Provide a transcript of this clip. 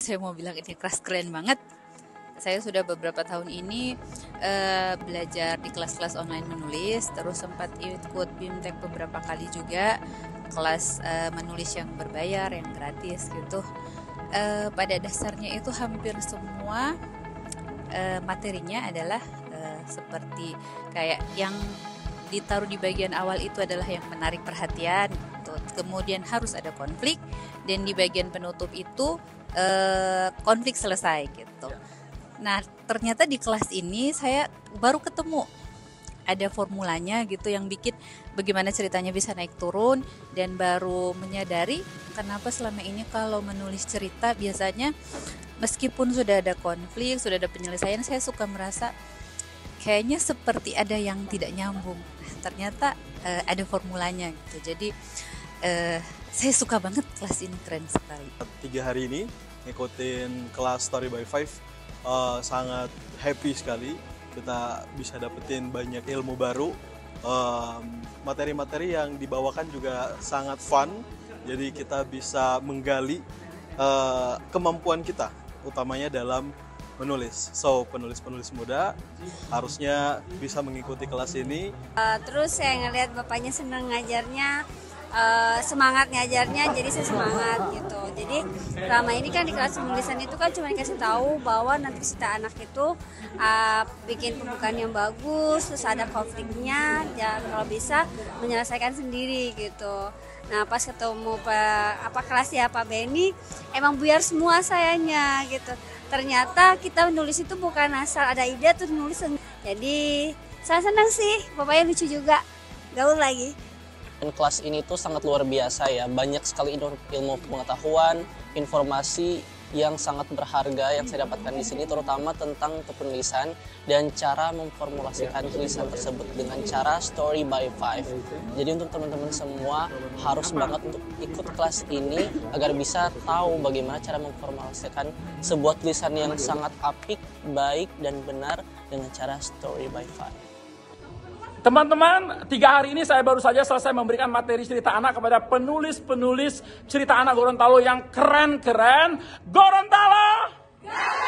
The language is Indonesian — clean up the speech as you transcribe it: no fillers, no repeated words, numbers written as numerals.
saya mau bilang ini kelas keren banget. Saya sudah beberapa tahun ini belajar di kelas-kelas online menulis, terus sempat ikut BIMTEK beberapa kali juga, kelas menulis yang berbayar, yang gratis gitu. Pada dasarnya itu hampir semua materinya adalah seperti kayak yang ditaruh di bagian awal itu adalah yang menarik perhatian gitu. Kemudian harus ada konflik, dan di bagian penutup itu konflik selesai gitu. Nah, ternyata di kelas ini saya baru ketemu ada formulanya gitu yang bikin bagaimana ceritanya bisa naik turun, dan baru menyadari kenapa selama ini kalau menulis cerita biasanya meskipun sudah ada konflik, sudah ada penyelesaian, saya suka merasa kayaknya seperti ada yang tidak nyambung. Ternyata ada formulanya gitu. Jadi saya suka banget kelas ini, keren sekali. 3 hari ini ngikutin kelas Story by Five, sangat happy sekali. Kita bisa dapetin banyak ilmu baru, materi-materi yang dibawakan juga sangat fun. Jadi kita bisa menggali kemampuan kita, utamanya dalam menulis. So, penulis-penulis muda harusnya bisa mengikuti kelas ini. Terus saya ngelihat bapaknya senang ngajarnya, semangat ngajarnya, jadi saya semangat gitu. Jadi selama ini kan di kelas penulisan itu kan cuma dikasih tahu bahwa nanti cerita anak itu bikin pembukaan yang bagus, terus ada konfliknya, ya kalau bisa menyelesaikan sendiri gitu. Nah, pas ketemu kelasnya Pak Benny, emang buyar semua sayanya gitu. Ternyata kita menulis itu bukan asal ada ide terus nulis. Jadi saya senang sih, bapaknya lucu juga, gaul lagi. Dan kelas ini tuh sangat luar biasa ya, banyak sekali ilmu pengetahuan, informasi yang sangat berharga yang saya dapatkan di sini, terutama tentang kepenulisan dan cara memformulasikan tulisan tersebut dengan cara story by five. Jadi untuk teman-teman semua harus banget untuk ikut kelas ini agar bisa tahu bagaimana cara memformulasikan sebuah tulisan yang sangat apik, baik dan benar dengan cara story by five. Teman-teman, 3 hari ini saya baru saja selesai memberikan materi cerita anak kepada penulis-penulis cerita anak Gorontalo yang keren-keren. Gorontalo!